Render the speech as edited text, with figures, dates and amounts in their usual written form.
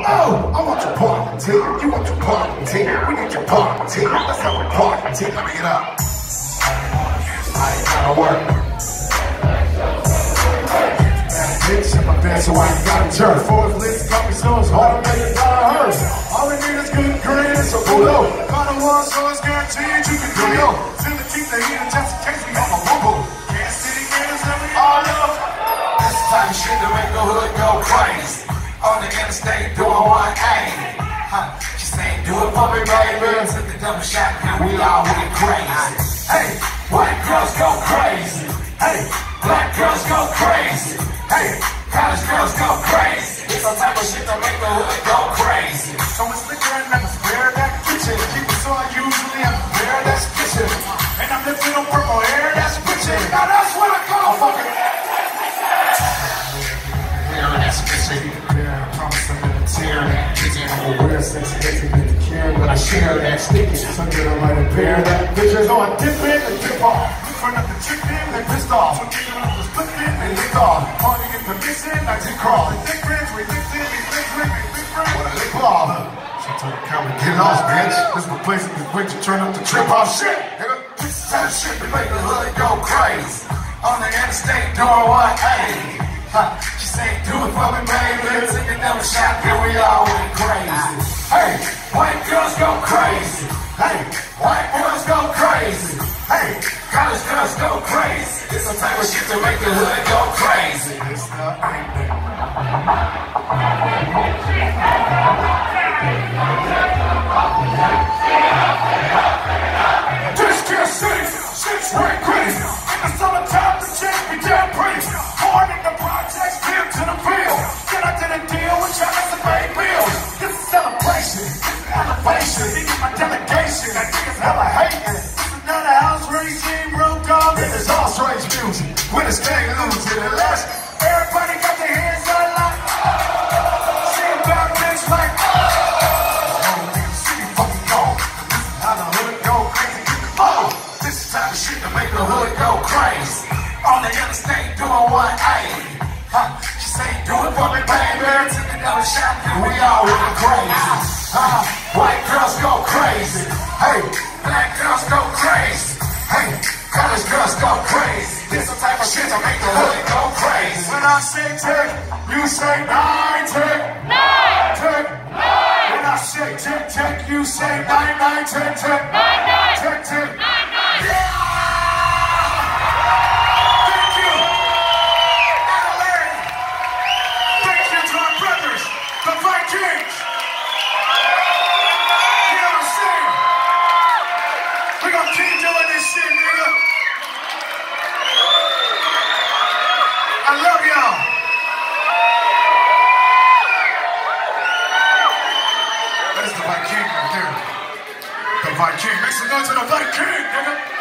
Oh, I want your party, you want your party, we need your party, let's have a party, let me get up. I ain't gotta work. Bitch, in my bed, so I ain't gotta jerk. Fourth list, got me so it's hard to make it hurt. All we need is good green, so pull up. Got a one, so it's guaranteed you can do yo. Till to keep the heat in just in case we have a bubble. Kansas City gators, let me all up. This type of shit to make the hood go crazy. On the interstate doing 180. She saying, do it for me, baby. Took the double shot, and we all went crazy. Hey, white girls go crazy. Hey, black girls go crazy. Hey, college girls go crazy. It's some type of shit that make the hood go crazy. So much liquor and I'm spare that kitchen. People so I usually am bare, that's kitchen. And I'm lifting on purple hair, that's bitchin'. Now that's what I call fucking hair, that's bitchin'. Yeah, I promise I'm gonna tear that kitchen. I'm aware sex doesn't get to care, but I share that sticky. So good I might impair that bitches. So I dip in and dip off. Look for nothing chicken, they pissed off. So nigga was flipping and licked off. Party in permission, I did crawl. We thick friends, we thick friends, we thick friends, we thick friends. What a lick off. She told the camera, get lost, bitch. This is the place that wait to turn up the trip off shit. Nigga, this is how shit we make the hood go crazy. On the interstate doing 180. She said, do it for me, baby. Took a double shot, here we all went crazy. Hey, white girls go crazy. Hey, white boys go crazy. Hey, college girls go crazy. It's some type of shit to make the hood go crazy. It's not just can't see, shit's way crazy. In the summertime, the chick be damn pretty. Born in the projects, came to the field. Then I did a deal with Travis and Bay Bills. This is celebration, this is elevation. This is my delegation, that niggas hella hating. This is not a house regime, road dog. This is horse race music. Winners can't lose it unless everybody got their hands on like. See about this like. City fucking go. This is how the hood go crazy. Oh, this is how the shit to make the hood go crazy. On the interstate doing 180. She say, do it for me, baby. Took another shot and we all went crazy. White girls go crazy. Hey, black girls go crazy. Hey, college girls go crazy. This some type of shit to make the hood go crazy. When I say tick, you say nine tick. Nine tick. When I say tick tick, you say nine nine tick tick. Nine nine tick tick. Nine nine. Yeah. The Vikings! You know what I'm saying? We gonna keep doing this shit, nigga. I love y'all. That's the Viking right there. The Viking. Make some noise to the Viking, nigga.